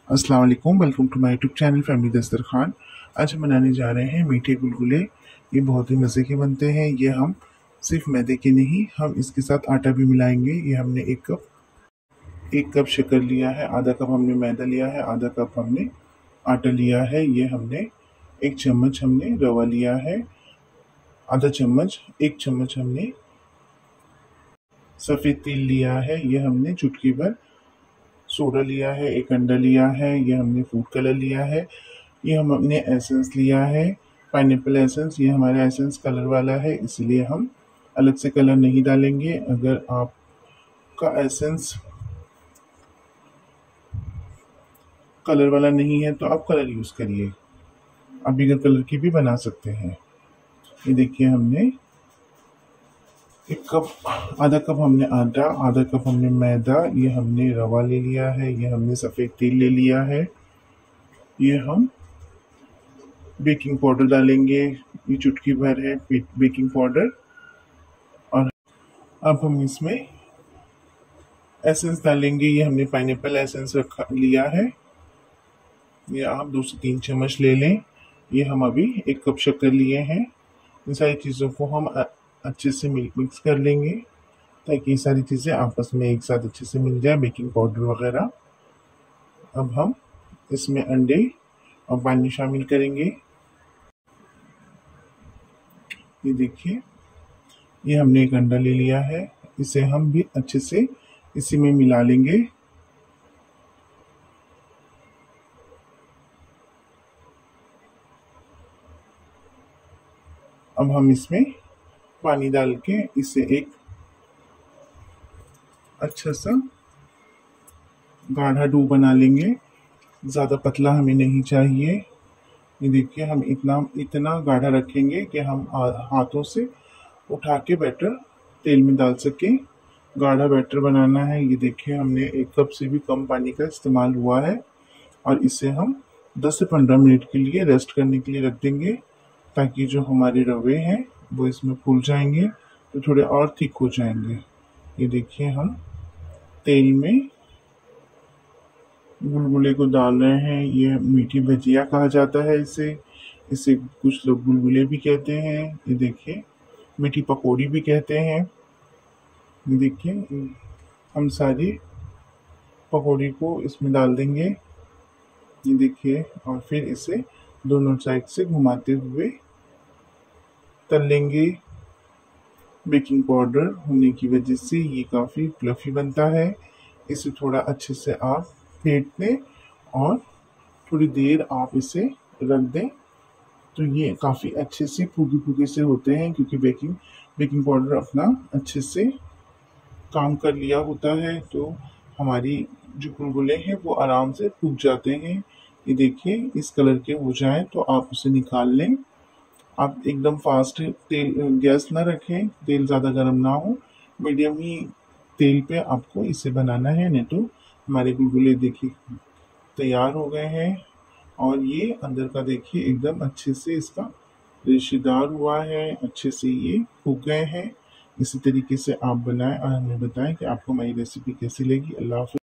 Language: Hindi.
अस्सलाम वालेकुम, welcome to my YouTube channel family Dastarkhan. आज हम बनाने जा रहे हैं मीठे गुलगुले। ये बहुत ही मज़े के बनते हैं। ये हम सिर्फ मैदे के नहीं, हम इसके साथ आटा भी मिलाएंगे। ये हमने एक कप शक्कर लिया है, आधा कप हमने मैदा लिया है, आधा कप हमने आटा लिया है। ये हमने एक चम्मच हमने रवा लिया है, आधा चम्मच, एक चम्मच हमने सफ़ेद तिल लिया है। ये हमने चुटकी भर सोडा लिया है, एक अंडा लिया है। ये हमने फूड कलर लिया है। ये हमने एसेंस लिया है, पाइनएप्पल एसेंस। ये हमारा एसेंस कलर वाला है, इसलिए हम अलग से कलर नहीं डालेंगे। अगर आपका एसेंस कलर वाला नहीं है तो आप कलर यूज़ करिए, आप बिगर कलर की भी बना सकते हैं। ये देखिए, हमने आधा कप हमने आटा, आधा कप हमने मैदा, ये हमने रवा ले लिया है, ये हमने सफ़ेद तिल ले लिया है। ये हम बेकिंग पाउडर डालेंगे, ये चुटकी भर है बेकिंग पाउडर। और अब हम इसमें एसेंस डालेंगे। ये हमने पाइनएप्पल एसेंस लिया है, ये आप 2 से 3 चम्मच ले लें। ये हम अभी 1 कप शक्कर लिए हैं। इन सारी चीज़ों को हम अच्छे से मिक्स कर लेंगे, ताकि ये सारी चीज़ें आपस में एक साथ अच्छे से मिल जाए, बेकिंग पाउडर वगैरह। अब हम इसमें अंडे और पानी शामिल करेंगे। ये देखिए, ये हमने एक अंडा ले लिया है, इसे हम भी अच्छे से इसी में मिला लेंगे। अब हम इसमें पानी डाल के इसे एक अच्छा सा गाढ़ा डो बना लेंगे। ज़्यादा पतला हमें नहीं चाहिए। ये देखिए, हम इतना गाढ़ा रखेंगे कि हम हाथों से उठा के बैटर तेल में डाल सकें। गाढ़ा बैटर बनाना है। ये देखिए, हमने 1 कप से भी कम पानी का इस्तेमाल हुआ है, और इसे हम 10 से 15 मिनट के लिए रेस्ट करने के लिए रख देंगे, ताकि जो हमारे रवे हैं वो इसमें फूल जाएंगे, तो थोड़े और थिक हो जाएंगे। ये देखिए, हम तेल में गुलगुले को डाल रहे हैं। ये मीठी भजिया कहा जाता है इसे इसे कुछ लोग गुलगुले भी कहते हैं। ये देखिए, मीठी पकौड़ी भी कहते हैं। ये देखिए, हम सारी पकौड़ी को इसमें डाल देंगे। ये देखिए, और फिर इसे दोनों साइड से घुमाते हुए तल लेंगे। बेकिंग पाउडर होने की वजह से ये काफ़ी फ्लफी बनता है। इसे थोड़ा अच्छे से आप फेंट दें और थोड़ी देर आप इसे रख दें, तो ये काफ़ी अच्छे से फूके फूके से होते हैं, क्योंकि बेकिंग पाउडर अपना अच्छे से काम कर लिया होता है। तो हमारी जो गुलगुले हैं वो आराम से फूक जाते हैं। ये देखिए, इस कलर के हो जाए तो आप उसे निकाल लें। आप एकदम फास्ट तेल गैस ना रखें, तेल ज़्यादा गर्म ना हो, मीडियम ही तेल पे आपको इसे बनाना है, नहीं तो हमारे गुलगुले देखिए तैयार हो गए हैं। और ये अंदर का देखिए एकदम अच्छे से इसका रेशेदार हुआ है, अच्छे से ये फूक गए हैं। इसी तरीके से आप बनाएं और हमें बताएं कि आपको मेरी रेसिपी कैसी लगी। अल्लाह हाफ़िज़।